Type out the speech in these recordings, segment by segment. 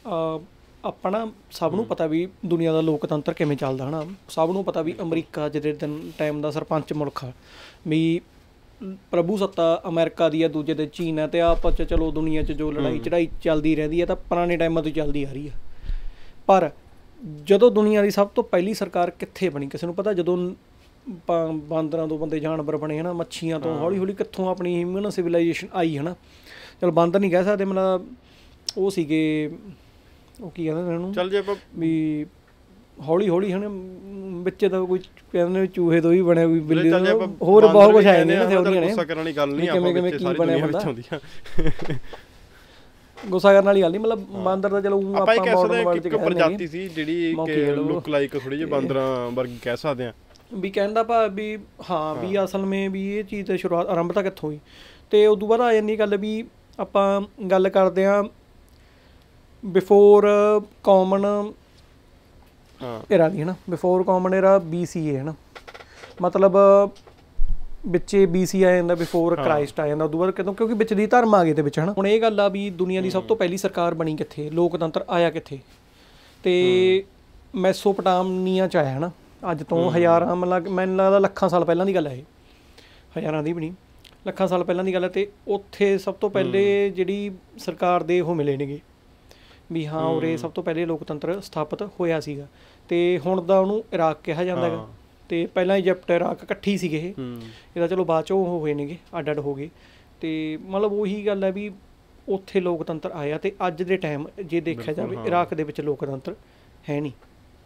ਆਪਾਂ ਨਾ ਸਭ ਨੂੰ ਪਤਾ ਵੀ ਦੁਨੀਆ ਦਾ ਲੋਕਤੰਤਰ ਕਿਵੇਂ ਚੱਲਦਾ ਹੈ ਨਾ। ਸਭ ਨੂੰ ਪਤਾ ਵੀ ਅਮਰੀਕਾ ਅੱਜ ਦੇ ਟਾਈਮ ਦਾ ਸਰਪੰਚ ਮੁਲਕ ਆ, ਵੀ ਪ੍ਰਭੂ ਸੱਤਾ ਅਮਰੀਕਾ ਦੀ ਆ, ਦੂਜੇ ਦੇ ਚੀਨ ਹੈ, ਅਤੇ ਆਪਸ 'ਚ ਚਲੋ ਦੁਨੀਆ 'ਚ ਜੋ ਲੜਾਈ ਚੜਾਈ ਚੱਲਦੀ ਰਹਿੰਦੀ ਹੈ ਤਾਂ ਪੁਰਾਣੇ ਟਾਈਮਾਂ ਤੋਂ ਚੱਲਦੀ ਆ ਰਹੀ ਆ। ਪਰ ਜਦੋਂ ਦੁਨੀਆ ਦੀ ਸਭ ਤੋਂ ਪਹਿਲੀ ਸਰਕਾਰ ਕਿੱਥੇ ਬਣੀ ਕਿਸੇ ਨੂੰ ਪਤਾ? ਜਦੋਂ ਬਾਂਦਰਾਂ ਤੋਂ ਬੰਦੇ ਜਾਨਵਰ ਬਣੇ ਹੈ ਨਾ, ਮੱਛੀਆਂ ਤੋਂ ਹੌਲੀ ਹੌਲੀ ਕਿੱਥੋਂ ਆਪਣੀ ਹਿਊਮਨ ਸਿਵਲਾਈਜੇਸ਼ਨ ਆਈ ਹੈ ਨਾ। ਚਲੋ ਬਾਂਦਰ ਨਹੀਂ ਕਹਿ ਸਕਦੇ, ਮਤਲਬ ਉਹ ਸੀਗੇ, ਉਹ ਕੀ ਕਹਿੰਦੇ ਇਹਨੂੰ, ਚੱਲ ਜੇ ਆਪਾਂ ਵੀ ਹੌਲੀ ਹੌਲੀ ਹੈ ਨਾ, ਵਿੱਚ ਤਾਂ ਕੋਈ ਕਹਿੰਦੇ ਚੂਹੇ ਤੋਂ ਵੀ ਬਣਿਆ, ਕੋਈ ਬਿੱਲੀ ਹੋਰ ਬਹੁਤ ਕੁਛ ਆਏ ਨੇ ਥਿਉਰੀਆਂ ਨੇ, ਕਿਵੇਂ ਕਿਵੇਂ ਕੀ ਬਣਿਆ ਬੰਦਾ। ਗੁੱਸਾ ਕਰਨ ਵਾਲੀ ਗੱਲ ਨਹੀਂ, ਮਤਲਬ ਬਾਂਦਰ ਦਾ ਚਲੋ ਆਪਾਂ ਕਹਿ ਸਕਦੇ ਹਾਂ ਇੱਕ ਪ੍ਰਜਾਤੀ ਸੀ ਜਿਹੜੀ ਲੁੱਕ ਲਾਈਕ ਥੋੜੀ ਜਿਹੀ ਬਾਂਦਰਾਂ ਵਰਗੀ ਕਹਿ ਸਕਦੇ ਹਾਂ ਵੀ। ਕਹਿਣ ਦਾ ਭਾਵ ਵੀ ਹਾਂ ਵੀ ਅਸਲ ਮੇਂ ਵੀ ਇਹ ਚੀਜ਼ ਦੀ ਸ਼ੁਰੂਆਤ ਆਰੰਭਤਾ ਕਿੱਥੋਂ ਹੋਈ। ਅਤੇ ਉਦੋਂ ਬਾਅਦ ਆ ਜਾਂਦੀ ਗੱਲ ਵੀ ਆਪਾਂ ਗੱਲ ਕਰਦੇ ਹਾਂ ਬਿਫੋਰ ਕਾਮਨ ਏਰਾ ਦੀ ਹੈ ਨਾ, ਬਿਫੋਰ ਕਾਮਨ ਏਰਾ BCA ਹੈ ਨਾ, ਮਤਲਬ ਵਿੱਚ BC ਆ ਜਾਂਦਾ, ਬਿਫੋਰ ਕ੍ਰਾਈਸਟ ਆ ਜਾਂਦਾ, ਉਦੋਂ ਬਾਅਦ ਕਿਤੋਂ, ਕਿਉਂਕਿ ਵਿੱਚ ਦੀ ਧਰਮ ਆ ਗਏ ਤੇ ਵਿੱਚ ਹੈ ਨਾ। ਹੁਣ ਇਹ ਗੱਲ ਆ ਵੀ ਦੁਨੀਆ ਦੀ ਸਭ ਤੋਂ ਪਹਿਲੀ ਸਰਕਾਰ ਬਣੀ ਕਿੱਥੇ, ਲੋਕਤੰਤਰ ਆਇਆ ਕਿੱਥੇ? ਅਤੇ ਮੈਸੋਪਟਾਮੀਆ 'ਚ ਆਇਆ ਹੈ ਨਾ, ਅੱਜ ਤੋਂ ਹਜ਼ਾਰਾਂ ਮਤਲਬ ਮੈਨੂੰ ਲੱਗਦਾ ਲੱਖਾਂ ਸਾਲ ਪਹਿਲਾਂ ਦੀ ਗੱਲ ਹੈ ਇਹ, ਹਜ਼ਾਰਾਂ ਦੀ ਵੀ ਨਹੀਂ, ਲੱਖਾਂ ਸਾਲ ਪਹਿਲਾਂ ਦੀ ਗੱਲ ਹੈ। ਅਤੇ ਉੱਥੇ ਸਭ ਤੋਂ ਪਹਿਲੇ ਜਿਹੜੀ ਸਰਕਾਰ ਦੇ ਉਹ ਮਿਲੇ ਨੇਗੇ ਵੀ ਹਾਂ ਉਰੇ ਸਭ ਤੋਂ ਪਹਿਲੇ ਲੋਕਤੰਤਰ ਸਥਾਪਿਤ ਹੋਇਆ ਸੀਗਾ। ਅਤੇ ਹੁਣ ਦਾ ਉਹਨੂੰ ਇਰਾਕ ਕਿਹਾ ਜਾਂਦਾ ਹੈਗਾ, ਅਤੇ ਪਹਿਲਾਂ ਇਜਿਪਟ ਇਰਾਕ ਇਕੱਠੀ ਸੀਗੇ ਇਹ ਤਾਂ ਚਲੋ ਬਾਅਦ 'ਚੋਂ ਉਹ ਹੋਏ ਨੇਗੇ, ਅੱਡ ਅੱਡ ਹੋ ਗਏ। ਅਤੇ ਮਤਲਬ ਉਹੀ ਗੱਲ ਹੈ ਵੀ ਉੱਥੇ ਲੋਕਤੰਤਰ ਆਇਆ। ਅਤੇ ਅੱਜ ਦੇ ਟਾਈਮ ਜੇ ਦੇਖਿਆ ਜਾਵੇ ਇਰਾਕ ਦੇ ਵਿੱਚ ਲੋਕਤੰਤਰ ਹੈ ਨਹੀਂ।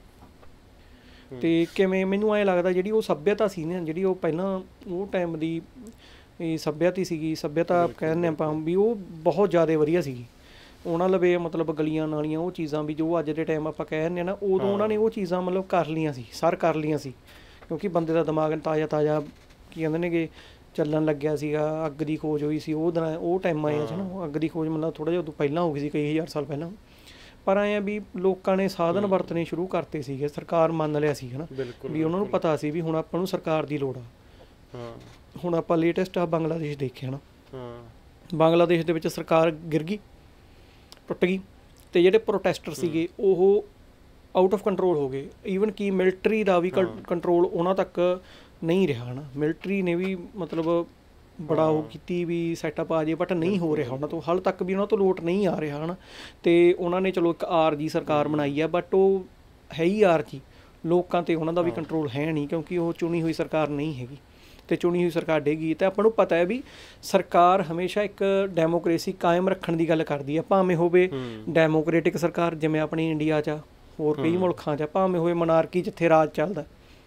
ਅਤੇ ਕਿਵੇਂ ਮੈਨੂੰ ਐਂ ਲੱਗਦਾ ਜਿਹੜੀ ਉਹ ਸੱਭਿਅਤਾ ਸੀ ਨਾ, ਜਿਹੜੀ ਉਹ ਪਹਿਲਾਂ ਉਹ ਟਾਈਮ ਦੀ ਸੱਭਿਅਤਾ ਸੀਗੀ, ਸੱਭਿਅਤਾ ਕਹਿੰਦੇ ਆਪਾਂ ਵੀ, ਉਹ ਬਹੁਤ ਜ਼ਿਆਦਾ ਵਧੀਆ ਸੀਗੀ। ਉਹਨਾਂ ਲਵੇ ਮਤਲਬ ਗਲੀਆਂ ਨਾਲੀਆਂ ਉਹ ਚੀਜ਼ਾਂ ਵੀ ਜੋ ਅੱਜ ਦੇ ਟਾਈਮ ਆਪਾਂ ਕਹਿ ਦਿੰਦੇ ਹਾਂ ਨਾ, ਉਦੋਂ ਉਹਨਾਂ ਨੇ ਉਹ ਚੀਜ਼ਾਂ ਮਤਲਬ ਕਰ ਲਈਆਂ ਸੀ, ਕਰ ਲਈਆਂ ਸੀ, ਕਿਉਂਕਿ ਬੰਦੇ ਦਾ ਦਿਮਾਗ ਤਾਜ਼ਾ ਕੀ ਕਹਿੰਦੇ ਨੇਗੇ ਚੱਲਣ ਲੱਗਿਆ ਸੀਗਾ। ਅੱਗ ਦੀ ਖੋਜ ਹੋਈ ਸੀ ਉਹ ਟਾਈਮ ਆਇਆ ਸੀ ਨਾ, ਅੱਗ ਦੀ ਖੋਜ ਮਤਲਬ ਥੋੜ੍ਹਾ ਜਿਹਾ ਉਦੋਂ ਪਹਿਲਾਂ ਹੋ ਗਈ ਸੀ, ਕਈ ਹਜ਼ਾਰ ਸਾਲ ਪਹਿਲਾਂ। ਪਰ ਐਂ ਆ ਵੀ ਲੋਕਾਂ ਨੇ ਸਾਧਨ ਵਰਤਣੇ ਸ਼ੁਰੂ ਕਰਤੇ ਸੀਗੇ, ਸਰਕਾਰ ਮੰਨ ਲਿਆ ਸੀ ਹੈ ਨਾ ਵੀ, ਉਹਨਾਂ ਨੂੰ ਪਤਾ ਸੀ ਵੀ ਹੁਣ ਆਪਾਂ ਨੂੰ ਸਰਕਾਰ ਦੀ ਲੋੜ ਆ। ਹੁਣ ਆਪਾਂ ਲੇਟੈਸਟ ਆ ਬੰਗਲਾਦੇਸ਼ ਦੇਖਿਆ ਨਾ, ਬੰਗਲਾਦੇਸ਼ ਦੇ ਵਿੱਚ ਸਰਕਾਰ ਗਿਰ ਗਈ, ਟੁੱਟ ਗਈ, ਅਤੇ ਜਿਹੜੇ ਪ੍ਰੋਟੈਸਟਰ ਸੀਗੇ ਉਹ ਆਊਟ ਆਫ ਕੰਟਰੋਲ ਹੋ ਗਏ। ਈਵਨ ਕਿ ਮਿਲਟਰੀ ਦਾ ਵੀ ਕੰਟਰੋਲ ਉਹਨਾਂ ਤੱਕ ਨਹੀਂ ਰਿਹਾ ਹੈ ਨਾ, ਮਿਲਟਰੀ ਨੇ ਵੀ ਮਤਲਬ ਬੜਾ ਉਹ ਕੀਤੀ ਵੀ ਸੈਟਅਪ ਆ ਜੇ, ਬਟ ਨਹੀਂ ਹੋ ਰਿਹਾ ਉਹਨਾਂ ਤੋਂ, ਹਾਲੇ ਤੱਕ ਵੀ ਉਹਨਾਂ ਤੋਂ ਲੋਟ ਨਹੀਂ ਆ ਰਿਹਾ ਹੈ ਨਾ। ਅਤੇ ਉਹਨਾਂ ਨੇ ਚਲੋ ਇੱਕ ਆਰਜੀ ਸਰਕਾਰ ਬਣਾਈ ਆ, ਬਟ ਉਹ ਹੈ ਹੀ ਆਰਜੀ, ਲੋਕਾਂ 'ਤੇ ਉਹਨਾਂ ਦਾ ਵੀ ਕੰਟਰੋਲ ਹੈ ਨਹੀਂ, ਕਿਉਂਕਿ ਉਹ ਚੁਣੀ ਹੋਈ ਸਰਕਾਰ ਨਹੀਂ ਹੈਗੀ, ਅਤੇ ਚੁਣੀ ਹੋਈ ਸਰਕਾਰ ਡੇਗੀ। ਅਤੇ ਆਪਾਂ ਨੂੰ ਪਤਾ ਹੈ ਵੀ ਸਰਕਾਰ ਹਮੇਸ਼ਾ ਇੱਕ ਡੈਮੋਕ੍ਰੇਸੀ ਕਾਇਮ ਰੱਖਣ ਦੀ ਗੱਲ ਕਰਦੀ ਹੈ, ਭਾਵੇਂ ਹੋਵੇ ਡੈਮੋਕ੍ਰੇਟਿਕ ਸਰਕਾਰ ਜਿਵੇਂ ਆਪਣੀ ਇੰਡੀਆ 'ਚ, ਹੋਰ ਕਈ ਮੁਲਕਾਂ 'ਚ, ਭਾਵੇਂ ਹੋਵੇ ਮਨਾਰਕੀ ਜਿੱਥੇ ਰਾਜ ਚੱਲਦਾ,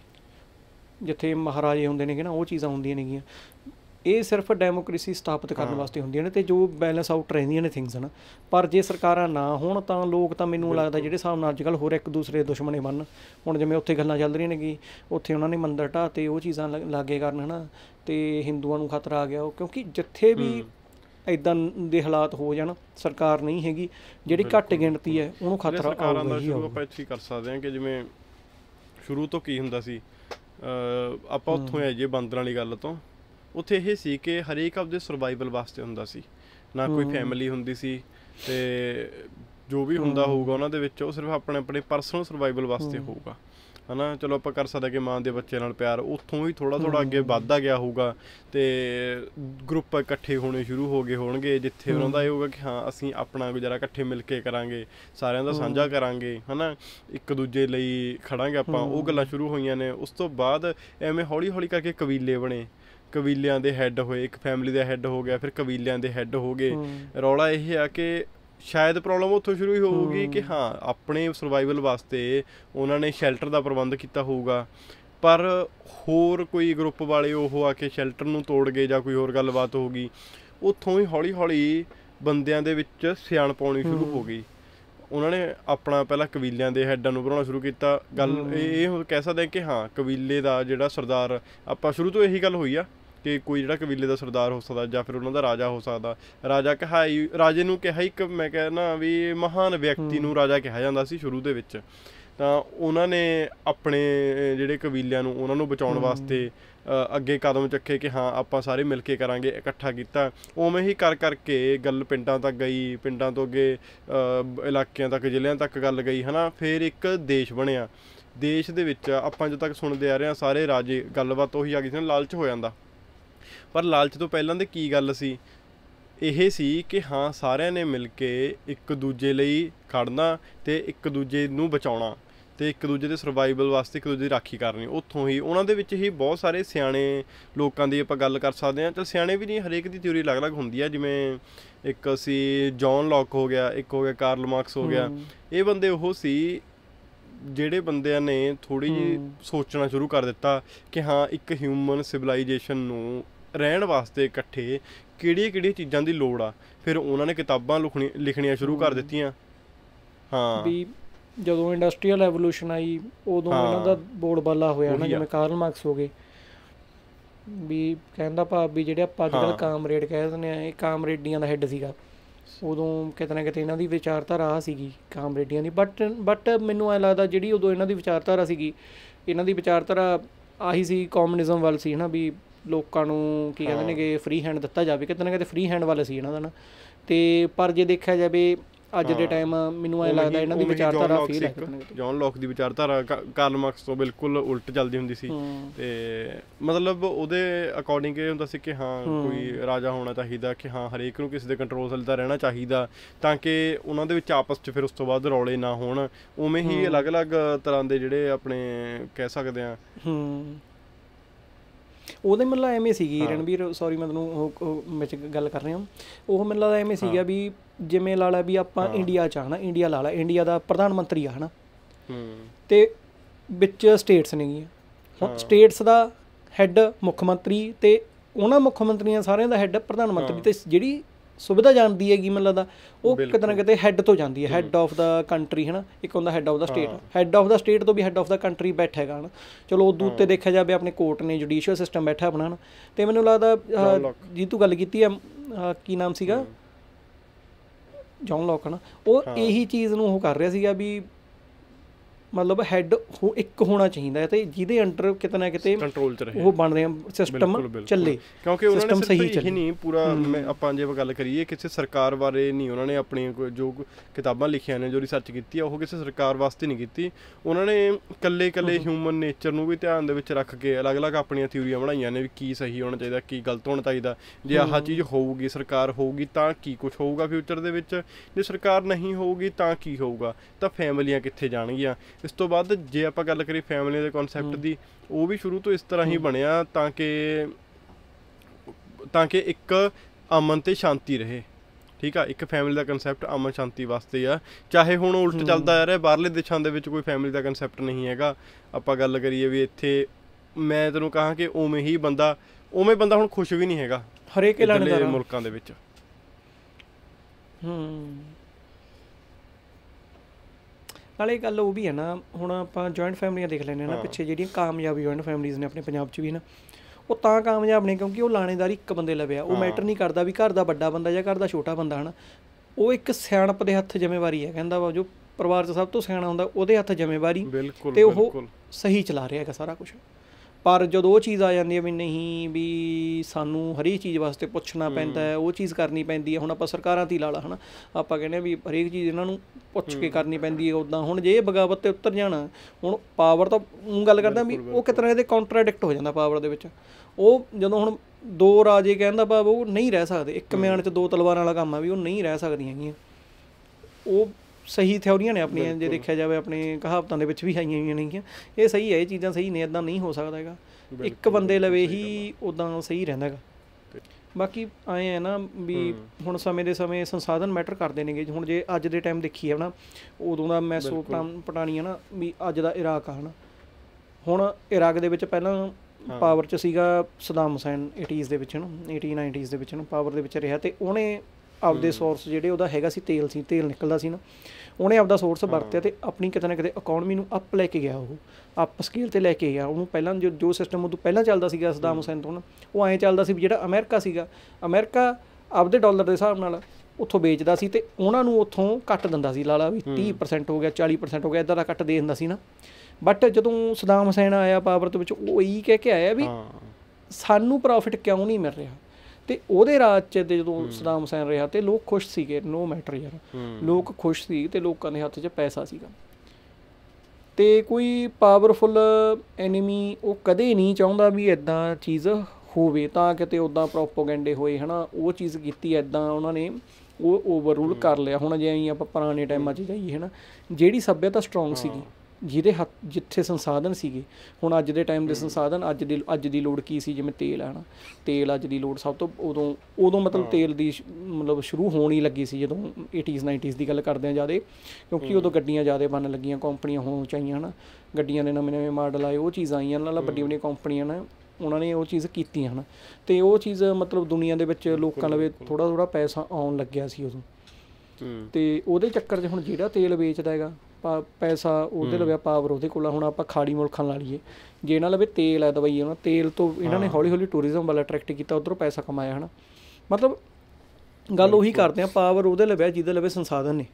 ਜਿੱਥੇ ਮਹਾਰਾਜੇ ਹੁੰਦੇ ਨੇਗੇ ਨਾ, ਉਹ ਚੀਜ਼ਾਂ ਹੁੰਦੀਆਂ ਨੇਗੀਆਂ। ਇਹ ਸਿਰਫ ਡੈਮੋਕ੍ਰੇਸੀ ਸਥਾਪਿਤ ਕਰਨ ਵਾਸਤੇ ਹੁੰਦੀਆਂ ਨੇ, ਅਤੇ ਜੋ ਬੈਲੈਂਸ ਆਊਟ ਰਹਿੰਦੀਆਂ ਨੇ ਥਿੰਗਸ ਨਾ। ਪਰ ਜੇ ਸਰਕਾਰਾਂ ਨਾ ਹੋਣ ਤਾਂ ਲੋਕ ਤਾਂ ਮੈਨੂੰ ਲੱਗਦਾ ਜਿਹੜੇ ਹਿਸਾਬ ਨਾਲ ਅੱਜ ਕੱਲ੍ਹ ਹੋਰ ਇੱਕ ਦੂਸਰੇ ਦੇ ਦੁਸ਼ਮਣੇ ਬਣਨ। ਹੁਣ ਜਿਵੇਂ ਉੱਥੇ ਗੱਲਾਂ ਚੱਲ ਰਹੀਆਂ ਨੇ, ਉੱਥੇ ਉਹਨਾਂ ਨੇ ਮੰਦਰ ਢਾਹ ਤੇ ਉਹ ਚੀਜ਼ਾਂ ਲਾਗੇ ਕਰਨ ਹੈ ਨਾ, ਅਤੇ ਹਿੰਦੂਆਂ ਨੂੰ ਖਤਰਾ ਆ ਗਿਆ ਉਹ, ਕਿਉਂਕਿ ਜਿੱਥੇ ਵੀ ਇੱਦਾਂ ਦੇ ਹਾਲਾਤ ਹੋ ਜਾਣ, ਸਰਕਾਰ ਨਹੀਂ ਹੈਗੀ, ਜਿਹੜੀ ਘੱਟ ਗਿਣਤੀ ਹੈ ਉਹਨੂੰ ਖਤਰਾ ਆਊਗਾ ਹੀ ਆਊਗਾ। ਆਪਾਂ ਇੱਥੇ ਕਰ ਸਕਦੇ ਹਾਂ ਕਿ ਜਿਵੇਂ ਸ਼ੁਰੂ ਤੋਂ ਕੀ ਹੁੰਦਾ ਸੀ, ਆਪਾਂ ਉੱਥੋਂ ਆਏ ਜੇ ਬਾਂਦਰਾਂ ਵਾਲੀ ਗੱਲ ਤੋਂ, ਉੱਥੇ ਇਹ ਸੀ ਕਿ ਹਰੇਕ ਆਪਦੇ ਸਰਵਾਈਵਲ ਵਾਸਤੇ ਹੁੰਦਾ ਸੀ, ਨਾ ਕੋਈ ਫੈਮਿਲੀ ਹੁੰਦੀ ਸੀ, ਅਤੇ ਜੋ ਵੀ ਹੁੰਦਾ ਹੋਊਗਾ ਉਹਨਾਂ ਦੇ ਵਿੱਚ ਉਹ ਸਿਰਫ ਆਪਣੇ ਪਰਸਨਲ ਸਰਵਾਈਵਲ ਵਾਸਤੇ ਹੋਊਗਾ, ਹੈ ਨਾ। ਚਲੋ ਆਪਾਂ ਕਰ ਸਕਦੇ ਕਿ ਮਾਂ ਦੇ ਬੱਚੇ ਨਾਲ ਪਿਆਰ ਉੱਥੋਂ ਵੀ ਥੋੜ੍ਹਾ ਅੱਗੇ ਵੱਧਦਾ ਗਿਆ ਹੋਊਗਾ, ਅਤੇ ਗਰੁੱਪ ਇਕੱਠੇ ਹੋਣੇ ਸ਼ੁਰੂ ਹੋ ਗਏ ਹੋਣਗੇ, ਜਿੱਥੇ ਉਹਨਾਂ ਦਾ ਇਹ ਹੋਊਗਾ ਕਿ ਹਾਂ ਅਸੀਂ ਆਪਣਾ ਗੁਜ਼ਾਰਾ ਇਕੱਠੇ ਮਿਲ ਕੇ ਕਰਾਂਗੇ, ਸਾਰਿਆਂ ਦਾ ਸਾਂਝਾ ਕਰਾਂਗੇ, ਹੈ ਨਾ, ਇੱਕ ਦੂਜੇ ਲਈ ਖੜਾਂਗੇ ਆਪਾਂ, ਉਹ ਗੱਲਾਂ ਸ਼ੁਰੂ ਹੋਈਆਂ ਨੇ। ਉਸ ਤੋਂ ਬਾਅਦ ਐਵੇਂ ਹੌਲੀ ਹੌਲੀ ਕਰਕੇ ਕਬੀਲੇ ਬਣੇ, ਕਬੀਲਿਆਂ ਦੇ ਹੈੱਡ ਹੋਏ, ਇੱਕ ਫੈਮਿਲੀ ਦਾ ਹੈੱਡ ਹੋ ਗਿਆ, ਫਿਰ ਕਬੀਲਿਆਂ ਦੇ ਹੈੱਡ ਹੋ ਗਏ। ਰੌਲਾ ਇਹ ਆ ਕਿ ਸ਼ਾਇਦ ਪ੍ਰੋਬਲਮ ਉੱਥੋਂ ਸ਼ੁਰੂ ਹੀ ਹੋਊਗੀ ਕਿ ਹਾਂ ਆਪਣੇ ਸਰਵਾਈਵਲ ਵਾਸਤੇ ਉਹਨਾਂ ਨੇ ਸ਼ੈਲਟਰ ਦਾ ਪ੍ਰਬੰਧ ਕੀਤਾ ਹੋਊਗਾ, ਪਰ ਹੋਰ ਕੋਈ ਗਰੁੱਪ ਵਾਲੇ ਉਹ ਆ ਕੇ ਸ਼ੈਲਟਰ ਨੂੰ ਤੋੜ ਗਏ ਜਾਂ ਕੋਈ ਹੋਰ ਗੱਲਬਾਤ ਹੋ ਗਈ। ਉੱਥੋਂ ਹੀ ਹੌਲੀ ਹੌਲੀ ਬੰਦਿਆਂ ਦੇ ਵਿੱਚ ਸਿਆਣਪ ਆਉਣੀ ਸ਼ੁਰੂ ਹੋ ਗਈ। ਉਹਨਾਂ ਨੇ ਆਪਣਾ ਪਹਿਲਾਂ ਕਬੀਲਿਆਂ ਦੇ ਹੈੱਡਾਂ ਨੂੰ ਬਣਾਉਣਾ ਸ਼ੁਰੂ ਕੀਤਾ। ਗੱਲ ਇਹ ਕਹਿ ਸਕਦੇ ਕਿ ਹਾਂ ਕਬੀਲੇ ਦਾ ਜਿਹੜਾ ਸਰਦਾਰ, ਆਪਾਂ ਸ਼ੁਰੂ ਤੋਂ ਇਹੀ ਗੱਲ ਹੋਈ ਆ ਕਿ ਕੋਈ ਜਿਹੜਾ ਕਬੀਲੇ ਦਾ ਸਰਦਾਰ ਹੋ ਸਕਦਾ ਜਾਂ ਫਿਰ ਉਹਨਾਂ ਦਾ ਰਾਜਾ ਹੋ ਸਕਦਾ। ਰਾਜੇ ਨੂੰ ਕਿਹਾ ਇੱਕ, ਮੈਂ ਕਹਿੰਦਾ ਵੀ ਮਹਾਨ ਵਿਅਕਤੀ ਨੂੰ ਰਾਜਾ ਕਿਹਾ ਜਾਂਦਾ ਸੀ ਸ਼ੁਰੂ ਦੇ ਵਿੱਚ, ਤਾਂ ਉਹਨਾਂ ਨੇ ਆਪਣੇ ਜਿਹੜੇ ਕਬੀਲਿਆਂ ਨੂੰ ਉਹਨਾਂ ਨੂੰ ਬਚਾਉਣ ਵਾਸਤੇ ਅੱਗੇ ਕਦਮ ਚੱਕੇ ਕਿ ਹਾਂ ਆਪਾਂ ਸਾਰੇ ਮਿਲ ਕੇ ਕਰਾਂਗੇ, ਇਕੱਠਾ ਕੀਤਾ। ਉਵੇਂ ਹੀ ਕਰ ਕਰਕੇ ਗੱਲ ਪਿੰਡਾਂ ਤੱਕ ਗਈ, ਪਿੰਡਾਂ ਤੋਂ ਅੱਗੇ ਇਲਾਕਿਆਂ ਤੱਕ, ਜ਼ਿਲ੍ਹਿਆਂ ਤੱਕ ਗੱਲ ਗਈ, ਹੈ ਨਾ। ਫਿਰ ਇੱਕ ਦੇਸ਼ ਬਣਿਆ। ਦੇਸ਼ ਦੇ ਵਿੱਚ ਆਪਾਂ ਜਦੋਂ ਤੱਕ ਸੁਣਦੇ ਆ ਰਹੇ ਹਾਂ ਸਾਰੇ ਰਾਜੇ, ਗੱਲਬਾਤ ਉਹੀ ਆ ਗਈ ਸੀ ਨਾ, ਲਾਲਚ ਹੋ ਜਾਂਦਾ। ਪਰ ਲਾਲਚ ਤੋਂ ਪਹਿਲਾਂ ਦੀ ਕੀ ਗੱਲ ਸੀ, ਇਹ ਸੀ ਕਿ ਹਾਂ ਸਾਰਿਆਂ ਨੇ ਮਿਲ ਕੇ ਇੱਕ ਦੂਜੇ ਲਈ ਖੜਨਾ ਅਤੇ ਇੱਕ ਦੂਜੇ ਨੂੰ ਬਚਾਉਣਾ ਅਤੇ ਇੱਕ ਦੂਜੇ ਦੇ ਸਰਵਾਈਵਲ ਵਾਸਤੇ ਇੱਕ ਦੂਜੇ ਦੀ ਰਾਖੀ ਕਰਨੀ। ਉੱਥੋਂ ਹੀ ਉਹਨਾਂ ਦੇ ਵਿੱਚ ਹੀ ਬਹੁਤ ਸਾਰੇ ਸਿਆਣੇ ਲੋਕਾਂ ਦੀ ਆਪਾਂ ਗੱਲ ਕਰ ਸਕਦੇ ਹਾਂ। ਚਲ ਸਿਆਣੇ ਵੀ ਨਹੀਂ, ਹਰੇਕ ਦੀ ਥਿਊਰੀ ਅਲੱਗ ਅਲੱਗ ਹੁੰਦੀ ਆ। ਜਿਵੇਂ ਇੱਕ ਸੀ ਜੌਨ ਲੌਕ ਹੋ ਗਿਆ, ਇੱਕ ਹੋ ਗਿਆ ਕਾਰਲ ਮਾਰਕਸ ਹੋ ਗਿਆ। ਇਹ ਬੰਦੇ ਉਹ ਸੀ ਜਿਹੜੇ ਬੰਦਿਆਂ ਨੇ ਥੋੜ੍ਹੀ ਜਿਹੀ ਸੋਚਣਾ ਸ਼ੁਰੂ ਕਰ ਦਿੱਤਾ ਕਿ ਹਾਂ ਇੱਕ ਹਿਊਮਨ ਸਿਵਲਾਈਜੇਸ਼ਨ ਨੂੰ ਰਹਿਣ ਵਾਸਤੇ ਇਕੱਠੇ ਕਿਹੜੀਆਂ ਚੀਜ਼ਾਂ ਦੀ ਲੋੜ ਆ। ਫਿਰ ਉਹਨਾਂ ਨੇ ਕਿਤਾਬਾਂ ਲਿਖਣੀਆਂ ਸ਼ੁਰੂ ਕਰ ਦਿੱਤੀਆਂ। ਹਾਂ ਵੀ ਜਦੋਂ ਇੰਡਸਟਰੀਅਲ ਐਵੋਲੂਸ਼ਨ ਆਈ ਉਦੋਂ ਇਹਨਾਂ ਦਾ ਬੋਲਬਾਲਾ ਹੋਇਆ ਨਾ, ਜਿਵੇਂ ਕਾਰਲ ਮਾਰਕਸ ਹੋ ਗਏ, ਵੀ ਕਹਿੰਦਾ ਭਾਵ ਵੀ ਜਿਹੜੇ ਆਪਾਂ ਅੱਜ ਕੱਲ੍ਹ ਕਾਮਰੇਡ ਕਹਿ ਦਿੰਦੇ ਹਾਂ, ਇਹ ਕਾਮਰੇਡੀਆਂ ਦਾ ਹੈੱਡ ਸੀਗਾ ਉਦੋਂ। ਕਿਤੇ ਨਾ ਕਿਤੇ ਇਹਨਾਂ ਦੀ ਵਿਚਾਰਧਾਰਾ ਆ ਸੀਗੀ ਕਾਮਰੇਡੀਆਂ ਦੀ। ਬਟ ਮੈਨੂੰ ਐਂ ਲੱਗਦਾ ਜਿਹੜੀ ਉਦੋਂ ਇਹਨਾਂ ਦੀ ਵਿਚਾਰਧਾਰਾ ਸੀਗੀ, ਇਹਨਾਂ ਦੀ ਵਿਚਾਰਧਾਰਾ ਆਹੀ ਸੀ, ਕਮਿਊਨਿਜ਼ਮ ਵੱਲ ਸੀ, ਹੈ ਨਾ। ਵੀ ਲੋਕਾਂ ਨੂੰ ਕੀ ਕਹਿੰਦੇ ਨੇਗੇ ਫਰੀ ਹੈਂਡ ਦਿੱਤਾ ਜਾਵੇ, ਕਿਤੇ ਨਾ ਕਿਤੇ ਫਰੀ ਹੈਂਡ ਵੱਲ ਸੀ ਇਹਨਾਂ ਦਾ ਨਾ। ਅਤੇ ਪਰ ਜੇ ਦੇਖਿਆ ਜਾਵੇ ਅੱਜ ਦੇ ਟਾਈਮ ਮੈਨੂੰ ਐਂ ਲੱਗਦਾ ਇਹਨਾਂ ਦੀ ਵਿਚਾਰਧਾਰਾ ਫੇਲ ਹੈ। ਜੌਨ ਲੌਕ ਦੀ ਵਿਚਾਰਧਾਰਾ ਕਾਰਲ ਮਾਰਕਸ ਤੋਂ ਬਿਲਕੁਲ ਉਲਟ ਚੱਲਦੀ ਹੁੰਦੀ ਸੀ। ਅਤੇ ਮਤਲਬ ਉਹਦੇ ਅਕੋਰਡਿੰਗ ਇਹ ਹੁੰਦਾ ਸੀ ਕਿ ਹਾਂ ਕੋਈ ਰਾਜਾ ਹੋਣਾ ਚਾਹੀਦਾ, ਕਿ ਹਾਂ ਹਰੇਕ ਨੂੰ ਕਿਸੇ ਦੇ ਕੰਟਰੋਲ ਥੱਲੇ ਤਾਂ ਰਹਿਣਾ ਚਾਹੀਦਾ, ਤਾਂ ਕਿ ਉਹਨਾਂ ਦੇ ਵਿੱਚ ਆਪਸ 'ਚ ਫਿਰ ਉਸ ਤੋਂ ਬਾਅਦ ਰੌਲੇ ਨਾ ਹੋਣ। ਉਵੇਂ ਹੀ ਅਲੱਗ-ਅਲੱਗ ਤਰ੍ਹਾਂ ਦੇ ਜਿਹੜੇ ਆਪਣੇ ਕਹਿ ਸਕਦੇ ਹਾਂ ਉਹਦੇ ਮਤਲਬ ਐਵੇਂ ਸੀਗੀ ਰਣਵੀਰ, ਸੌਰੀ ਮੈਂ ਤੈਨੂੰ ਵਿੱਚ ਗੱਲ ਕਰ ਰਿਹਾ। ਉਹ ਮੈਨੂੰ ਲੱਗਦਾ ਐਵੇਂ ਸੀਗਾ ਵੀ ਜਿਵੇਂ ਲਾ ਲਾ ਵੀ ਆਪਾਂ ਇੰਡੀਆ 'ਚ ਆ ਨਾ, ਇੰਡੀਆ ਲਾ ਲਾ, ਇੰਡੀਆ ਦਾ ਪ੍ਰਧਾਨ ਮੰਤਰੀ ਆ, ਹੈ ਨਾ। ਅਤੇ ਵਿੱਚ ਸਟੇਟਸ ਨੇਗੀਆਂ। ਹੁਣ ਸਟੇਟਸ ਦਾ ਹੈੱਡ ਮੁੱਖ ਮੰਤਰੀ ਅਤੇ ਉਹਨਾਂ ਮੁੱਖ ਮੰਤਰੀਆਂ ਸਾਰਿਆਂ ਦਾ ਹੈੱਡ ਪ੍ਰਧਾਨ ਮੰਤਰੀ। ਅਤੇ ਜਿਹੜੀ ਸੁਵਿਧਾ ਜਾਂਦੀ ਹੈਗੀ ਮੈਨੂੰ ਲੱਗਦਾ ਉਹ ਕਿਤੇ ਨਾ ਕਿਤੇ ਹੈੱਡ ਤੋਂ ਜਾਂਦੀ ਹੈ, ਹੈੱਡ ਆਫ ਦਾ ਕੰਟਰੀ, ਹੈ ਨਾ। ਇੱਕ ਹੁੰਦਾ head of the state, head of the state ਤੋਂ ਵੀ ਹੈੱਡ ਆਫ ਦਾ ਕੰਟਰੀ ਬੈਠਾ ਹੈਗਾ, ਹੈ ਨਾ। ਚਲੋ ਉਦੋਂ ਉੱਤੇ ਦੇਖਿਆ ਜਾਵੇ ਆਪਣੇ ਕੋਰਟ ਨੇ, ਜੁਡੀਸ਼ੀਅਲ ਸਿਸਟਮ ਬੈਠਾ ਆਪਣਾ, ਹੈ ਨਾ। ਅਤੇ ਮੈਨੂੰ ਲੱਗਦਾ ਜੀ ਤੂੰ ਗੱਲ ਕੀਤੀ ਆ, ਕੀ ਨਾਮ ਸੀਗਾ, ਜੌਨ ਲੌਕ, ਹੈ ਨਾ। ਉਹ ਇਹੀ ਚੀਜ਼ ਨੂੰ ਉਹ ਕਰ ਰਿਹਾ ਸੀਗਾ ਵੀ ਮਤਲਬ ਹੈੱਡ ਇੱਕ ਹੋਣਾ ਚਾਹੀਦਾ ਹੈ, ਅਤੇ ਜਿਹਦੇ ਅੰਡਰ ਕਿਤੇ ਨਾ ਕਿਤੇ ਕੰਟਰੋਲ 'ਚ ਰਹੇ, ਉਹ ਬਣਦੇ ਆ ਸਿਸਟਮ ਚੱਲੇ। ਕਿਉਂਕਿ ਉਹਨਾਂ ਨੇ ਸਿਰਫ ਇਹੀ ਨਹੀਂ ਪੂਰਾ, ਆਪਾਂ ਜੇ ਗੱਲ ਕਰੀਏ ਕਿਸੇ ਸਰਕਾਰ ਬਾਰੇ ਨਹੀਂ ਉਹਨਾਂ ਨੇ ਆਪਣੀਆਂ ਜੋ ਕਿਤਾਬਾਂ ਲਿਖੀਆਂ ਨੇ, ਜੋ ਰਿਸਰਚ ਕੀਤੀ ਆ, ਉਹ ਕਿਸੇ ਸਰਕਾਰ ਵਾਸਤੇ ਨਹੀਂ ਕੀਤੀ। ਉਹਨਾਂ ਨੇ ਇਕੱਲੇ ਹਿਊਮਨ ਨੇਚਰ ਨੂੰ ਵੀ ਧਿਆਨ ਦੇ ਵਿੱਚ ਰੱਖ ਕੇ ਅਲੱਗ-ਅਲੱਗ ਆਪਣੀਆਂ ਥਿਊਰੀਆਂ ਬਣਾਈਆਂ ਨੇ ਵੀ ਕੀ ਸਹੀ ਹੋਣਾ ਚਾਹੀਦਾ, ਕੀ ਗਲਤ ਹੋਣਾ ਚਾਹੀਦਾ। ਜੇ ਆਹ ਚੀਜ਼ ਹੋਊਗੀ, ਸਰਕਾਰ ਹੋਊਗੀ ਤਾਂ ਕੀ ਕੁਛ ਹੋਊਗਾ ਫਿਊਚਰ ਦੇ ਵਿੱਚ, ਜੇ ਸਰਕਾਰ ਨਹੀਂ ਹੋਊਗੀ ਤਾਂ ਕੀ ਹੋਊਗਾ, ਤਾਂ ਫੈਮਲੀਆਂ ਕਿੱਥੇ ਜਾਣਗੀਆਂ। ਇਸ ਤੋਂ ਬਾਅਦ ਜੇ ਆਪਾਂ ਗੱਲ ਕਰੀਏ ਫੈਮਲੀ ਦੇ ਕਨਸੈਪਟ ਦੀ, ਉਹ ਵੀ ਸ਼ੁਰੂ ਤੋਂ ਇਸ ਤਰ੍ਹਾਂ ਹੀ ਬਣਿਆ ਤਾਂ ਕਿ ਇੱਕ ਅਮਨ ਤੇ ਸ਼ਾਂਤੀ ਰਹੇ। ਠੀਕ ਆ, ਇੱਕ ਫੈਮਿਲੀ ਦਾ ਕਨਸੈਪਟ ਅਮਨ ਸ਼ਾਂਤੀ ਵਾਸਤੇ ਆ। ਚਾਹੇ ਹੁਣ ਉਲਟ ਚੱਲਦਾ ਆ ਰਿਹਾ, ਬਾਹਰਲੇ ਦੇਸ਼ਾਂ ਦੇ ਵਿੱਚ ਕੋਈ ਫੈਮਿਲੀ ਦਾ ਕਨਸੈਪਟ ਨਹੀਂ ਹੈਗਾ। ਆਪਾਂ ਗੱਲ ਕਰੀਏ ਵੀ ਇੱਥੇ ਮੈਂ ਤੈਨੂੰ ਕਹਾਂ ਕਿ ਉਵੇਂ ਬੰਦਾ ਹੁਣ ਖੁਸ਼ ਵੀ ਨਹੀਂ ਹੈਗਾ ਹਰੇਕ ਮੁਲਕਾਂ ਦੇ ਵਿੱਚ। ਨਾਲੇ ਗੱਲ ਉਹ ਵੀ ਹੈ ਨਾ, ਹੁਣ ਆਪਾਂ ਜੁਆਇੰਟ ਫੈਮਲੀਆਂ ਦੇਖ ਲੈਂਦੇ ਹਾਂ ਨਾ ਪਿੱਛੇ, ਜਿਹੜੀਆਂ ਕਾਮਯਾਬ ਜੁਆਇੰਟ ਫੈਮਲੀਜ਼ ਨੇ ਆਪਣੇ ਪੰਜਾਬ 'ਚ ਵੀ ਨਾ, ਉਹ ਤਾਂ ਕਾਮਯਾਬ ਨੇ ਕਿਉਂਕਿ ਉਹ ਲਾਣੇਦਾਰੀ ਇੱਕ ਬੰਦੇ ਲਵੇ ਆ। ਉਹ ਮੈਟਰ ਨਹੀਂ ਕਰਦਾ ਵੀ ਘਰ ਦਾ ਵੱਡਾ ਬੰਦਾ ਜਾਂ ਘਰ ਦਾ ਛੋਟਾ ਬੰਦਾ, ਹੈ ਨਾ। ਉਹ ਇੱਕ ਸਿਆਣਪ ਦੇ ਹੱਥ ਜ਼ਿੰਮੇਵਾਰੀ ਹੈ, ਕਹਿੰਦਾ ਵਾ ਜੋ ਪਰਿਵਾਰ 'ਚ ਸਭ ਤੋਂ ਸਿਆਣਾ ਹੁੰਦਾ ਉਹਦੇ ਹੱਥ ਜ਼ਿੰਮੇਵਾਰੀ, ਅਤੇ ਉਹ ਸਹੀ ਚਲਾ ਰਿਹਾ ਹੈਗਾ ਸਾਰਾ ਕੁਛ। ਪਰ ਜਦੋਂ ਉਹ ਚੀਜ਼ ਆ ਜਾਂਦੀ ਹੈ ਵੀ ਨਹੀਂ, ਵੀ ਸਾਨੂੰ ਹਰੇਕ ਚੀਜ਼ ਵਾਸਤੇ ਪੁੱਛਣਾ ਪੈਂਦਾ ਹੈ, ਉਹ ਚੀਜ਼ ਕਰਨੀ ਪੈਂਦੀ ਹੈ। ਹੁਣ ਆਪਾਂ ਸਰਕਾਰਾਂ 'ਤੇ ਹੀ ਲਾ ਲਾ, ਹੈ ਨਾ। ਆਪਾਂ ਕਹਿੰਦੇ ਵੀ ਹਰੇਕ ਚੀਜ਼ ਇਹਨਾਂ ਨੂੰ ਪੁੱਛ ਕੇ ਕਰਨੀ ਪੈਂਦੀ ਹੈ। ਉੱਦਾਂ ਹੁਣ ਜੇ ਇਹ ਬਗਾਵਤ 'ਤੇ ਉਤਰ ਜਾਣਾ, ਹੁਣ ਪਾਵਰ ਤਾਂ ਗੱਲ ਕਰਦਾ ਵੀ ਉਹ ਕਿਤੇ ਨਾ ਕਿਤੇ ਕੰਟਰਾਡਿਕਟ ਹੋ ਜਾਂਦਾ ਪਾਵਰ ਦੇ ਵਿੱਚ। ਉਹ ਜਦੋਂ ਹੁਣ ਦੋ ਰਾਜੇ ਕਹਿੰਦਾ ਭਾਵ ਉਹ ਨਹੀਂ ਰਹਿ ਸਕਦੇ, ਇੱਕ ਮਿਆਨ 'ਚ ਦੋ ਤਲਵਾਰਾਂ ਵਾਲਾ ਕੰਮ ਆ ਵੀ ਉਹ ਨਹੀਂ ਰਹਿ ਸਕਦੀਆਂ ਹੈਗੀਆਂ। ਉਹ ਸਹੀ ਥਿਊਰੀਆਂ ਨੇ ਆਪਣੀਆਂ, ਜੇ ਦੇਖਿਆ ਜਾਵੇ ਆਪਣੇ ਕਹਾਵਤਾਂ ਦੇ ਵਿੱਚ ਵੀ ਆਈਆਂ ਹੋਈਆਂ ਨੇਗੀਆਂ। ਇਹ ਸਹੀ ਹੈ, ਇਹ ਚੀਜ਼ਾਂ ਸਹੀ ਨੇ, ਇੱਦਾਂ ਨਹੀਂ ਹੋ ਸਕਦਾ ਹੈਗਾ। ਇੱਕ ਬੰਦੇ ਲਵੇ ਹੀ ਉੱਦਾਂ ਸਹੀ ਰਹਿੰਦਾ ਹੈਗਾ। ਬਾਕੀ ਐਂ ਹੈ ਨਾ ਵੀ ਹੁਣ ਸਮੇਂ ਦੇ ਸਮੇਂ ਸੰਸਾਧਨ ਮੈਟਰ ਕਰਦੇ ਨੇਗੇ। ਹੁਣ ਜੇ ਅੱਜ ਦੇ ਟਾਈਮ ਦੇਖੀਏ ਹੈ ਨਾ, ਉਦੋਂ ਦਾ ਮੈਸੋਪੋਟਾਮੀਆ ਨਾ, ਵੀ ਅੱਜ ਦਾ ਇਰਾਕ ਆ, ਹੈ ਨਾ। ਹੁਣ ਇਰਾਕ ਦੇ ਵਿੱਚ ਪਹਿਲਾਂ ਪਾਵਰ 'ਚ ਸੀਗਾ ਸਦਾਮ ਹੁਸੈਨ 80s ਦੇ ਵਿੱਚ, ਹੈ ਨਾ, 80-90s ਦੇ ਵਿੱਚ ਨਾ ਪਾਵਰ ਦੇ ਵਿੱਚ ਰਿਹਾ। ਅਤੇ ਉਹਨੇ ਆਪਦੇ ਸੋਰਸ ਜਿਹੜੇ ਉਹਦਾ ਹੈਗਾ ਸੀ, ਤੇਲ ਨਿਕਲਦਾ ਸੀ ਨਾ, ਉਹਨੇ ਆਪਦਾ ਸੋਰਸ ਵਰਤਿਆ ਅਤੇ ਆਪਣੀ ਕਿਤੇ ਨਾ ਕਿਤੇ ਇਕੋਨਮੀ ਨੂੰ ਅੱਪ ਲੈ ਕੇ ਗਿਆ। ਉਹ ਅੱਪ ਸਕੇਲ 'ਤੇ ਲੈ ਕੇ ਗਿਆ ਉਹਨੂੰ। ਪਹਿਲਾਂ ਜੋ ਸਿਸਟਮ ਉਦੋਂ ਪਹਿਲਾਂ ਚੱਲਦਾ ਸੀਗਾ ਸਦਾਮ ਹੁਸੈਨ ਤੋਂ ਨਾ, ਉਹ ਐਂ ਚੱਲਦਾ ਸੀ ਵੀ ਜਿਹੜਾ ਅਮਰੀਕਾ ਸੀਗਾ, ਅਮਰੀਕਾ ਆਪਦੇ ਡਾਲਰ ਦੇ ਹਿਸਾਬ ਨਾਲ ਉੱਥੋਂ ਵੇਚਦਾ ਸੀ ਤੇ ਉਹਨਾਂ ਨੂੰ ਉੱਥੋਂ ਕੱਟ ਦਿੰਦਾ ਸੀ, ਲਾ ਲਾ ਵੀ 30% ਹੋ ਗਿਆ 40% ਹੋ ਗਿਆ, ਇੱਦਾਂ ਦਾ ਕੱਟ ਦੇ ਦਿੰਦਾ ਸੀ ਨਾ। ਬਟ ਜਦੋਂ ਸਦਾਮ ਹੁਸੈਨ ਆਇਆ ਪਾਵਰ ਦੇ ਵਿੱਚ, ਉਹ ਇਹੀ ਕਹਿ ਕੇ ਆਇਆ ਵੀ ਸਾਨੂੰ ਪ੍ਰੋਫਿਟ ਕਿਉਂ ਨਹੀਂ ਮਿਲ ਰਿਹਾ। ਤੇ ਉਹਦੇ ਰਾਜ 'ਚ ਜਦੋਂ ਸਦਾਮ ਹੁਸੈਨ ਰਿਹਾ ਤੇ ਲੋਕ ਖੁਸ਼ ਸੀਗੇ, ਨੋ ਮੈਟਰ ਯਾਰ, ਲੋਕ ਖੁਸ਼ ਸੀ ਤੇ ਲੋਕਾਂ ਦੇ ਹੱਥ 'ਚ ਪੈਸਾ ਸੀਗਾ। ਤੇ ਕੋਈ ਪਾਵਰਫੁਲ ਐਨੀਮੀ ਉਹ ਕਦੇ ਨਹੀਂ ਚਾਹੁੰਦਾ ਵੀ ਇੱਦਾਂ ਚੀਜ਼ ਹੋਵੇ, ਤਾਂ ਕਿਤੇ ਉੱਦਾਂ ਪ੍ਰੋਪੋਗੈਂਡੇ ਹੋਏ ਹੈ ਨਾ, ਉਹ ਚੀਜ਼ ਕੀਤੀ ਇੱਦਾਂ ਉਹਨਾਂ ਨੇ, ਉਹ ਓਵਰ ਰੂਲ ਕਰ ਲਿਆ। ਹੁਣ ਜਿਵੇਂ ਆਪਾਂ ਪੁਰਾਣੇ ਟਾਈਮਾਂ 'ਚ ਜਾਈਏ ਹੈ ਨਾ, ਜਿਹੜੀ ਸੱਭਿਅਤਾ ਸਟਰੋਂਗ ਸੀਗੀ, ਜਿਹਦੇ ਹੱਥ ਜਿੱਥੇ ਸੰਸਾਧਨ ਸੀਗੇ, ਹੁਣ ਅੱਜ ਦੇ ਟਾਈਮ ਦੇ ਸੰਸਾਧਨ, ਅੱਜ ਦੀ ਲੋੜ ਕੀ ਸੀ, ਜਿਵੇਂ ਤੇਲ ਹੈ ਨਾ, ਤੇਲ ਅੱਜ ਦੀ ਲੋੜ ਸਭ ਤੋਂ ਉਦੋਂ ਮਤਲਬ ਤੇਲ ਦੀ ਮਤਲਬ ਸ਼ੁਰੂ ਹੋਣ ਹੀ ਲੱਗੀ ਸੀ, ਜਦੋਂ 80s 90s ਦੀ ਗੱਲ ਕਰਦੇ ਹਾਂ ਜ਼ਿਆਦਾ, ਕਿਉਂਕਿ ਉਦੋਂ ਗੱਡੀਆਂ ਜ਼ਿਆਦਾ ਬਣਨ ਲੱਗੀਆਂ, ਕੰਪਨੀਆਂ ਹੋਣ ਚਾਹੀਆਂ ਹੈ ਨਾ, ਗੱਡੀਆਂ ਦੇ ਨਵੇਂ ਨਵੇਂ ਮਾਡਲ ਆਏ, ਉਹ ਚੀਜ਼ਾਂ ਆਈਆਂ, ਨਾਲ ਵੱਡੀਆਂ ਵੱਡੀਆਂ ਕੰਪਨੀਆਂ ਨੇ ਉਹਨਾਂ ਨੇ ਉਹ ਚੀਜ਼ ਕੀਤੀ ਹਨ। ਅਤੇ ਉਹ ਚੀਜ਼ ਮਤਲਬ ਦੁਨੀਆ ਦੇ ਵਿੱਚ ਲੋਕਾਂ ਲਵੇ ਥੋੜ੍ਹਾ ਥੋੜ੍ਹਾ ਪੈਸਾ ਆਉਣ ਲੱਗਿਆ ਸੀ ਉਦੋਂ। ਅਤੇ ਉਹਦੇ ਚੱਕਰ 'ਚ ਹੁਣ ਜਿਹੜਾ ਤੇਲ ਵੇਚਦਾ ਹੈਗਾ, ਪੈਸਾ ਉਹਦੇ ਲਵੇ, ਪਾਵਰ ਉਹਦੇ ਕੋਲ। ਹੁਣ ਆਪਾਂ ਖਾੜੀ ਮੁਲਕਾਂ ਲਾ ਲਈਏ, ਜੇ ਇਹਨਾਂ ਲਵੇ ਤੇਲ ਹੈ, ਦਵਾਈ ਉਹਨਾਂ ਤੇਲ ਤੋਂ ਇਹਨਾਂ ਨੇ ਹੌਲੀ ਹੌਲੀ ਟੂਰਿਜ਼ਮ ਵੱਲ ਅਟਰੈਕਟ ਕੀਤਾ, ਉੱਧਰੋਂ ਪੈਸਾ ਕਮਾਇਆ ਹੈ ਨਾ। ਮਤਲਬ ਗੱਲ ਉਹੀ ਕਰਦੇ ਹਾਂ, ਪਾਵਰ ਉਹਦੇ ਲਵੇ ਜਿਹਦੇ ਲਵੇ ਸੰਸਾਧਨ ਨੇ,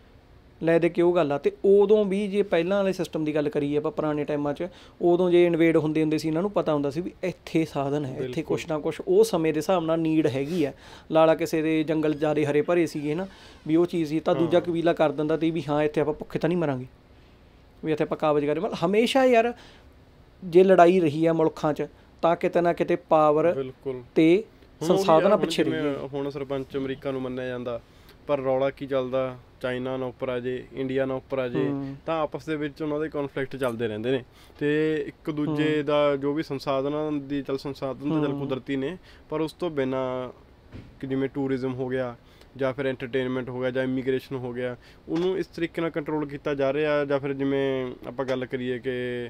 ਲੈ ਦੇ ਕੇ ਉਹ ਗੱਲ ਆ। ਅਤੇ ਉਦੋਂ ਵੀ ਜੇ ਪਹਿਲਾਂ ਵਾਲੇ ਸਿਸਟਮ ਦੀ ਗੱਲ ਕਰੀਏ ਆਪਾਂ, ਪੁਰਾਣੇ ਟਾਈਮਾਂ 'ਚ, ਉਦੋਂ ਜੇ ਇਨਵੇਡ ਹੁੰਦੇ ਸੀ, ਇਹਨਾਂ ਨੂੰ ਪਤਾ ਹੁੰਦਾ ਸੀ ਵੀ ਇੱਥੇ ਸਾਧਨ ਹੈ, ਇੱਥੇ ਕੁਛ ਨਾ ਕੁਛ ਉਹ ਸਮੇਂ ਦੇ ਹਿਸਾਬ ਨਾਲ ਨੀਡ ਹੈਗੀ ਹੈ। ਲਾਲਾ ਕਿਸੇ ਦੇ ਜੰਗਲ ਜ਼ਿਆਦਾ ਹਰੇ ਭਰੇ ਸੀਗੇ ਨਾ, ਵੀ ਉਹ ਚੀਜ਼ ਸੀ, ਤਾਂ ਦੂਜਾ ਕਬੀਲਾ ਕਰ ਦਿੰਦਾ ਤੇ ਵੀ ਹਾਂ ਇੱਥੇ ਆਪਾਂ ਭੁੱਖੇ ਤਾਂ ਨਹੀਂ ਮਰਾਂਗੇ, ਵੀ ਇੱਥੇ ਆਪਾਂ ਕਾਬਜ਼ ਕਰੇ। ਮਤਲਬ ਹਮੇਸ਼ਾ ਯਾਰ ਜੇ ਲੜਾਈ ਰਹੀ ਹੈ ਮੁਲਕਾਂ 'ਚ, ਤਾਂ ਕਿਤੇ ਨਾ ਕਿਤੇ ਪਾਵਰ ਤੇ ਸੰਸਾਧਨਾਂ ਪਿੱਛੇ ਰਹੀ। ਹੁਣ ਸਰਪੰਚ ਅਮਰੀਕਾ ਨੂੰ ਮੰਨਿਆ ਜਾਂਦਾ, ਪਰ ਰੌਲਾ ਕੀ ਚੱਲਦਾ, ਚਾਈਨਾ ਨਾਲ ਉੱਪਰ ਆ ਜੇ, ਇੰਡੀਆ ਨਾਲ ਉੱਪਰ ਆ ਜੇ, ਤਾਂ ਆਪਸ ਦੇ ਵਿੱਚ ਉਹਨਾਂ ਦੇ ਕੌਨਫਲਿਕਟ ਚੱਲਦੇ ਰਹਿੰਦੇ ਨੇ। ਅਤੇ ਇੱਕ ਦੂਜੇ ਦਾ ਜੋ ਵੀ ਸੰਸਾਧਨਾਂ ਦੀ ਸੰਸਾਧਨ ਤਾਂ ਚੱਲ ਕੁਦਰਤੀ ਨੇ, ਪਰ ਉਸ ਤੋਂ ਬਿਨਾਂ ਜਿਵੇਂ ਟੂਰਿਜ਼ਮ ਹੋ ਗਿਆ, ਜਾਂ ਫਿਰ ਐਂਟਰਟੇਨਮੈਂਟ ਹੋ ਗਿਆ, ਜਾਂ ਇਮੀਗ੍ਰੇਸ਼ਨ ਹੋ ਗਿਆ, ਉਹਨੂੰ ਇਸ ਤਰੀਕੇ ਨਾਲ ਕੰਟਰੋਲ ਕੀਤਾ ਜਾ ਰਿਹਾ। ਜਾਂ ਫਿਰ ਜਿਵੇਂ ਆਪਾਂ ਗੱਲ ਕਰੀਏ ਕਿ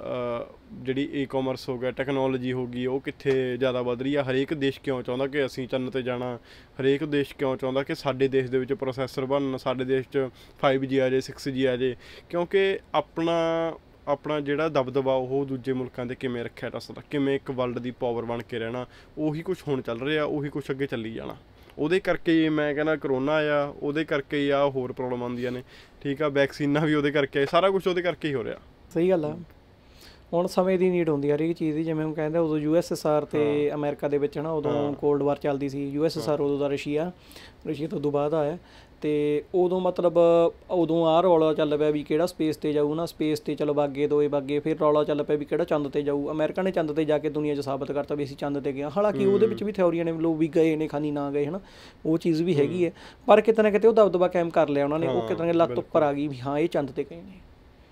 ਜਿਹੜੀ ਈ ਕਾਮਰਸ ਹੋ ਗਿਆ, ਟੈਕਨੋਲੋਜੀ ਹੋ ਗਈ, ਉਹ ਕਿੱਥੇ ਜ਼ਿਆਦਾ ਵੱਧ ਰਹੀ ਆ। ਹਰੇਕ ਦੇਸ਼ ਕਿਉਂ ਚਾਹੁੰਦਾ ਕਿ ਅਸੀਂ ਚੰਨ 'ਤੇ ਜਾਣਾ, ਹਰੇਕ ਦੇਸ਼ ਕਿਉਂ ਚਾਹੁੰਦਾ ਕਿ ਸਾਡੇ ਦੇਸ਼ ਦੇ ਵਿੱਚ ਪ੍ਰੋਸੈਸਰ ਬਣਨ, ਸਾਡੇ ਦੇਸ਼ 'ਚ 5G ਆ ਜਾਏ, 6G ਆ ਜਾਏ, ਕਿਉਂਕਿ ਆਪਣਾ ਜਿਹੜਾ ਦਬਦਬਾ ਉਹ ਦੂਜੇ ਮੁਲਕਾਂ 'ਤੇ ਕਿਵੇਂ ਰੱਖਿਆ ਜਾ ਸਕਦਾ, ਕਿਵੇਂ ਇੱਕ ਵਰਲਡ ਦੀ ਪਾਵਰ ਬਣ ਕੇ ਰਹਿਣਾ, ਉਹੀ ਕੁਛ ਹੁਣ ਚੱਲ ਰਿਹਾ, ਉਹੀ ਕੁਛ ਅੱਗੇ ਚੱਲੀ ਜਾਣਾ। ਉਹਦੇ ਕਰਕੇ ਹੀ ਮੈਂ ਕਹਿੰਦਾ ਕਰੋਨਾ ਆ, ਉਹਦੇ ਕਰਕੇ ਹੀ ਆ ਹੋਰ ਪ੍ਰੋਬਲਮ ਆਉਂਦੀਆਂ ਨੇ, ਠੀਕ ਆ, ਵੈਕਸੀਨਾਂ ਵੀ ਉਹਦੇ ਕਰਕੇ, ਸਾਰਾ ਕੁਛ ਉਹਦੇ ਕਰਕੇ ਹੀ ਹੋ ਰਿਹਾ। ਸਹੀ ਗੱਲ ਆ। ਹੁਣ ਸਮੇਂ ਦੀ ਨੀਡ ਹੁੰਦੀ ਹਰੇਕ ਚੀਜ਼ ਦੀ, ਜਿਵੇਂ ਹੁਣ ਕਹਿੰਦੇ ਉਦੋਂ USSR ਅਤੇ ਅਮਰੀਕਾ ਦੇ ਵਿੱਚ ਹੈ ਨਾ, ਉਦੋਂ ਕੋਲਡ ਵਾਰ ਚੱਲਦੀ ਸੀ। USSR ਉਦੋਂ ਦਾ ਰਸ਼ੀਆ ਤੋਂ ਉਦੋਂ ਬਾਅਦ ਆਇਆ, ਅਤੇ ਉਦੋਂ ਮਤਲਬ ਉਦੋਂ ਆਹ ਰੌਲਾ ਚੱਲ ਪਿਆ ਵੀ ਕਿਹੜਾ ਸਪੇਸ 'ਤੇ ਜਾਊ ਨਾ, ਸਪੇਸ 'ਤੇ ਚਲੋ ਬਾਗੇ ਦੋਏ ਬਾਗੇ। ਫਿਰ ਰੌਲਾ ਚੱਲ ਪਿਆ ਵੀ ਕਿਹੜਾ ਚੰਦ 'ਤੇ ਜਾਊ। ਅਮਰੀਕਾ ਨੇ ਚੰਦ 'ਤੇ ਜਾ ਕੇ ਦੁਨੀਆ 'ਚ ਸਾਬਤ ਕਰਤਾ ਵੀ ਅਸੀਂ ਚੰਦ 'ਤੇ ਗਏ ਹਾਂ। ਹਾਲਾਂਕਿ ਉਹਦੇ ਵਿੱਚ ਵੀ ਥਿਓਰੀਆਂ ਨੇ, ਲੋਕ ਵੀ ਗਏ ਨੇ, ਖਾਨੀ ਨਾ ਗਏ ਹੈ ਨਾ, ਉਹ ਚੀਜ਼ ਵੀ ਹੈਗੀ ਹੈ। ਪਰ ਕਿਤੇ ਨਾ ਕਿਤੇ ਉਹ ਦਬਦਬਾ ਕਾਇਮ ਕਰ ਲਿਆ ਉਹਨਾਂ ਨੇ, ਉਹ ਕਿਤੇ ਨਾ ਕਿਤੇ ਲੱਤ ਉੱਪਰ ਆ ਗਈ ਵੀ ਹਾਂ ਇਹ ਚੰਦ 'ਤੇ ਗਏ ਨੇ।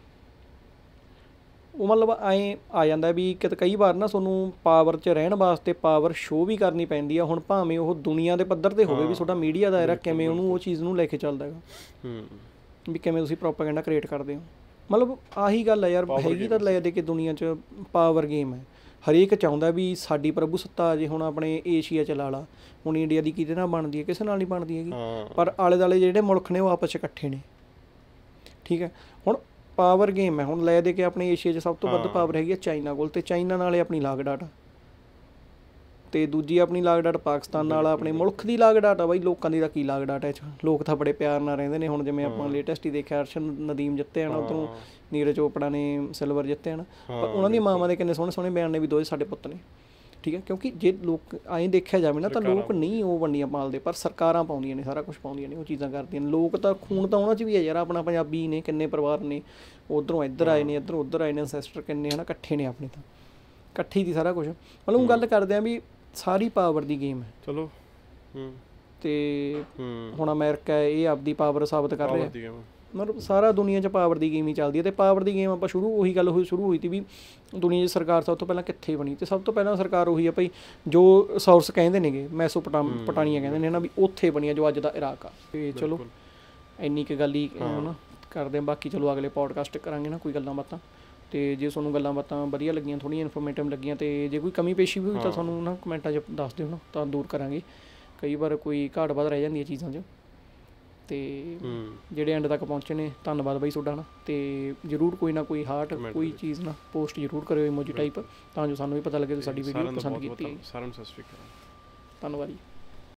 ਉਹ ਮਤਲਬ ਐਂ ਆ ਜਾਂਦਾ ਵੀ ਕਿਤੇ ਕਈ ਵਾਰ ਨਾ ਤੁਹਾਨੂੰ ਪਾਵਰ 'ਚ ਰਹਿਣ ਵਾਸਤੇ ਪਾਵਰ ਸ਼ੋਅ ਵੀ ਕਰਨੀ ਪੈਂਦੀ ਆ। ਹੁਣ ਭਾਵੇਂ ਉਹ ਦੁਨੀਆ ਦੇ ਪੱਧਰ 'ਤੇ ਹੋਵੇ, ਵੀ ਤੁਹਾਡਾ ਮੀਡੀਆ ਦਾਇਰਾ ਕਿਵੇਂ ਉਹਨੂੰ ਉਹ ਚੀਜ਼ ਨੂੰ ਲੈ ਕੇ ਚੱਲਦਾ ਹੈਗਾ, ਵੀ ਕਿਵੇਂ ਤੁਸੀਂ ਪ੍ਰੋਪਾਗੈਂਡਾ ਕ੍ਰੀਏਟ ਕਰਦੇ ਹੋ। ਮਤਲਬ ਆਹੀ ਗੱਲ ਹੈ ਯਾਰ, ਹੈਗੀ ਤਾਂ ਲੈ ਦੇ ਕੇ ਦੁਨੀਆ 'ਚ ਪਾਵਰ ਗੇਮ ਹੈ। ਹਰੇਕ ਚਾਹੁੰਦਾ ਵੀ ਸਾਡੀ ਪ੍ਰਭੂ ਸੱਤਾ ਆ ਜੇ। ਹੁਣ ਆਪਣੇ ਏਸ਼ੀਆ 'ਚ ਲਾ ਲਾ, ਹੁਣ ਇੰਡੀਆ ਦੀ ਕਿਹਦੇ ਨਾਲ ਬਣਦੀ ਹੈ, ਕਿਸੇ ਨਾਲ ਨਹੀਂ ਬਣਦੀ ਹੈਗੀ। ਪਰ ਆਲੇ ਦੁਆਲੇ ਜਿਹੜੇ ਮੁਲਕ ਨੇ ਉਹ ਆਪਸ 'ਚ ਇਕੱਠੇ ਨੇ, ਠੀਕ ਹੈ। ਹੁਣ ਪਾਵਰ ਗੇਮ ਹੈ। ਹੁਣ ਲੈ ਦੇ ਕੇ ਆਪਣੇ ਏਸ਼ੀਆ 'ਚ ਸਭ ਤੋਂ ਵੱਧ ਪਾਵਰ ਹੈਗੀ ਹੈ ਚਾਈਨਾ ਕੋਲ, ਅਤੇ ਚਾਈਨਾ ਨਾਲ ਆਪਣੀ ਲਾਗ ਡਾਟ, ਅਤੇ ਦੂਜੀ ਆਪਣੀ ਲਾਗ ਡਾਟ ਪਾਕਿਸਤਾਨ ਨਾਲ। ਆਪਣੇ ਮੁਲਕ ਦੀ ਲਾਗ ਡਾਟ ਆ ਬਾਈ, ਲੋਕਾਂ ਦੀ ਤਾਂ ਕੀ ਲਾਗ ਡਾਟ ਹੈ। ਲੋਕ ਤਾਂ ਬੜੇ ਪਿਆਰ ਨਾਲ ਰਹਿੰਦੇ ਨੇ। ਹੁਣ ਜਿਵੇਂ ਆਪਾਂ ਲੇਟੈਸਟ ਹੀ ਦੇਖਿਆ, ਅਰਸ਼ਨ ਨਦੀਮ ਜਿੱਤੇ ਹਨ, ਉੱਧਰੋਂ ਨੀਰਜ ਚੋਪੜਾ ਨੇ ਸਿਲਵਰ ਜਿੱਤੇ ਹਨ। ਪਰ ਉਹਨਾਂ ਦੀਆਂ ਮਾਵਾਂ ਦੇ ਕਿੰਨੇ ਸੋਹਣੇ ਸੋਹਣੇ ਬਿਆਨ ਨੇ ਵੀ ਦੋਵੇਂ ਸਾਡੇ ਪੁੱਤ ਨੇ, ਠੀਕ ਹੈ। ਕਿਉਂਕਿ ਜੇ ਲੋਕ ਐਂ ਦੇਖਿਆ ਜਾਵੇ ਨਾ, ਤਾਂ ਲੋਕ ਨਹੀਂ ਉਹ ਵੰਡੀਆਂ ਪਾਲਦੇ, ਪਰ ਸਰਕਾਰਾਂ ਪਾਉਂਦੀਆਂ ਨੇ, ਸਾਰਾ ਕੁਛ ਪਾਉਂਦੀਆਂ ਨੇ, ਉਹ ਚੀਜ਼ਾਂ ਕਰਦੀਆਂ ਨੇ। ਲੋਕ ਤਾਂ ਖੂਨ ਤਾਂ ਉਹਨਾਂ 'ਚ ਵੀ ਹੈ ਯਾਰ, ਆਪਣਾ ਪੰਜਾਬੀ ਨੇ, ਕਿੰਨੇ ਪਰਿਵਾਰ ਨੇ, ਉੱਧਰੋਂ ਇੱਧਰ ਆਏ ਨੇ, ਇੱਧਰੋਂ ਉੱਧਰ ਆਏ ਨੇ, ਅਨਸੈਸਟਰ ਕਿੰਨੇ ਹੈ ਨਾ, ਇਕੱਠੇ ਨੇ ਆਪਣੇ, ਤਾਂ ਇਕੱਠੀ ਦੀ ਸਾਰਾ ਕੁਛ। ਮਤਲਬ ਉਹ ਗੱਲ ਕਰਦੇ ਹਾਂ ਵੀ ਸਾਰੀ ਪਾਵਰ ਦੀ ਗੇਮ ਹੈ। ਚਲੋ, ਅਤੇ ਹੁਣ ਅਮਰੀਕਾ ਇਹ ਆਪਦੀ ਪਾਵਰ ਸਾਬਤ ਕਰ ਰਿਹਾ। ਮਤਲਬ ਸਾਰਾ ਦੁਨੀਆ 'ਚ ਪਾਵਰ ਦੀ ਗੇਮ ਹੀ ਚੱਲਦੀ ਹੈ। ਅਤੇ ਪਾਵਰ ਦੀ ਗੇਮ ਆਪਾਂ ਉਹੀ ਗੱਲ ਸ਼ੁਰੂ ਹੋਈ ਸੀ ਵੀ ਦੁਨੀਆ 'ਚ ਸਰਕਾਰ ਸਭ ਤੋਂ ਪਹਿਲਾਂ ਕਿੱਥੇ ਬਣੀ, ਅਤੇ ਸਭ ਤੋਂ ਪਹਿਲਾਂ ਸਰਕਾਰ ਉਹੀ ਆ ਭਾਈ ਜੋ ਸੋਰਸ ਕਹਿੰਦੇ ਨੇਗੇ, ਮੈਸੋਪੋਟਾਮੀਆ ਕਹਿੰਦੇ ਨੇ ਨਾ, ਵੀ ਉੱਥੇ ਬਣੀ ਆ ਜੋ ਅੱਜ ਦਾ ਇਰਾਕ ਆ। ਅਤੇ ਚਲੋ ਇੰਨੀ ਕੁ ਗੱਲ ਹੀ ਨਾ ਕਰਦੇ ਹਾਂ। ਬਾਕੀ ਚਲੋ ਅਗਲੇ ਪੋਡਕਾਸਟ ਕਰਾਂਗੇ ਨਾ ਕੋਈ ਗੱਲਾਂ ਬਾਤਾਂ। ਅਤੇ ਜੇ ਤੁਹਾਨੂੰ ਗੱਲਾਂ ਬਾਤਾਂ ਵਧੀਆ ਲੱਗੀਆਂ, ਥੋੜ੍ਹੀਆਂ ਇਨਫੋਰਮੇਟਿਵ ਲੱਗੀਆਂ, ਅਤੇ ਜੇ ਕੋਈ ਕਮੀ ਪੇਸ਼ੀ ਵੀ ਹੋਈ ਤਾਂ ਤੁਹਾਨੂੰ ਨਾ ਕਮੈਂਟਾਂ 'ਚ ਦੱਸ ਦਿਓ ਨਾ, ਤਾਂ ਦੂਰ ਕਰਾਂਗੇ। ਕਈ ਵਾਰ ਕੋਈ ਘਾਟ ਵੱਧ ਰਹਿ ਜਾਂਦੀ ਹੈ ਚੀਜ਼ਾਂ 'ਚ। ਅਤੇ ਜਿਹੜੇ ਐਂਡ ਤੱਕ ਪਹੁੰਚੇ ਨੇ, ਧੰਨਵਾਦ ਬਾਈ ਤੁਹਾਡਾ ਨਾ। ਅਤੇ ਜ਼ਰੂਰ ਕੋਈ ਨਾ ਕੋਈ ਕੋਈ ਚੀਜ਼ ਨਾ ਪੋਸਟ ਜ਼ਰੂਰ ਕਰਿਓ ਇਮੋਜੀ ਟਾਈਪ, ਤਾਂ ਜੋ ਸਾਨੂੰ ਵੀ ਪਤਾ ਲੱਗੇ ਤੁਸੀਂ ਸਾਡੀ ਵੀਡੀਓ ਪਸੰਦ ਕੀਤੀ ਹੈ। ਸਾਰਿਆਂ ਨੂੰ ਸਤਿ ਸ਼੍ਰੀ ਅਕਾਲ, ਧੰਨਵਾਦ ਜੀ।